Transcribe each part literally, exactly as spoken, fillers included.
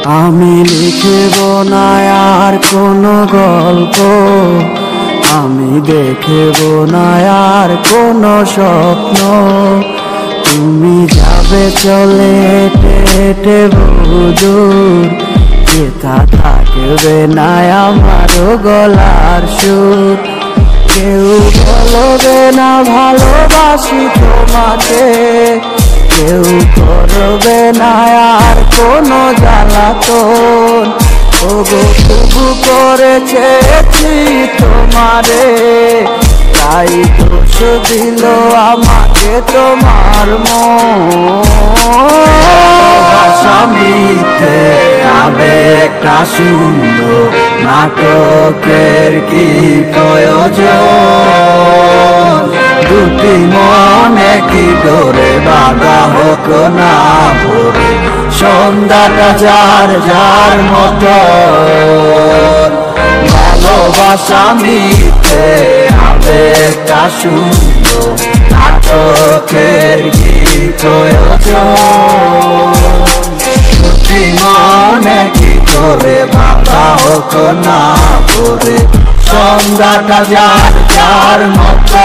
আমি লিখব না আর কোনো গল্প, আমি দেখব না আর কোনো স্বপ্ন। তুমি যাবে চলে হেঁটে হেঁটে বহুদূর, যেথা থাকবে না আমার গলার সুর। কেউ বলবে না ভালোবাসি তোমাকে, কেউ করবে না আর কোনো জ্বালাতন। ওগো তবু করেছি তোমারে, তাই দোষ দিল আমাকে তোমার মন। মিথ্যে আবেগটা সুন্দর, নাটকের কি প্রয়োজন? দুটি মনে কি করে বাধা হোক না ভরে, সন্ধ্যাটা যার যার মতো। ভালোবাসা মিথ্যে আবেগটা সুন্দর, নাটকের কি প্রয়োজন? দুটি মনে কি করে বাধা হোক না ভরে, সন্ধ্যাটা যার যার মতো।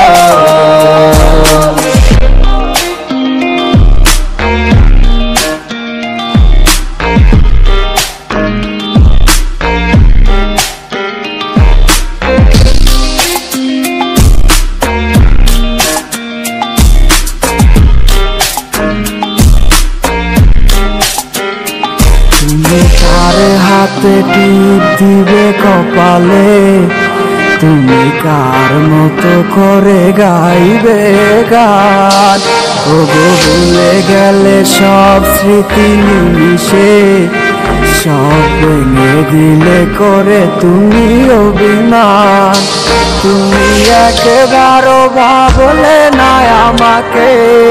তুমি কার হাতে টিপ দিবে কপালে, তুমি কার মতো করে গাইবে গান। ওগো ভুলে গেলে সব স্মৃতি নিমিশে, সব ভেঙে দিলে করে তুমি অভিমান। তুমি একবারও ভাবলে না আমাকে,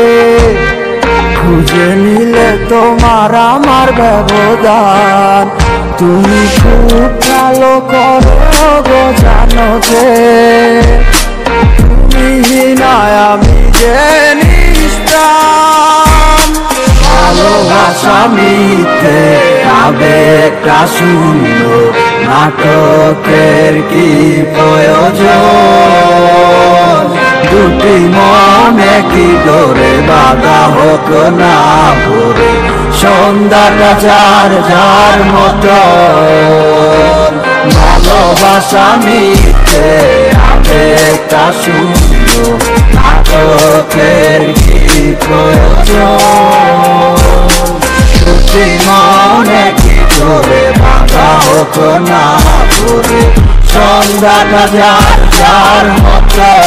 খুঁজে নিলে তোমার আমার ব্যবধান। তুমি খুব ভালো করো গো জানো যে, তুমি নয় আমি যে নিষ্প্রাণ। ভালোবাসা মিথ্যে আবেগটা সুন্দর, নাটকের কি প্রয়োজন? দুটি মনে কি করে বাধা হোক না ভরে, সন্ধ্যাটা যার যার মতো। ভালোবাসা মিথ্যে আবেগটা সুন্দর, নাটকের কি প্রয়োজন? দুটি মনে কি করে বাধা হোক না ভরে, সন্ধ্যাটা যার যার মতো।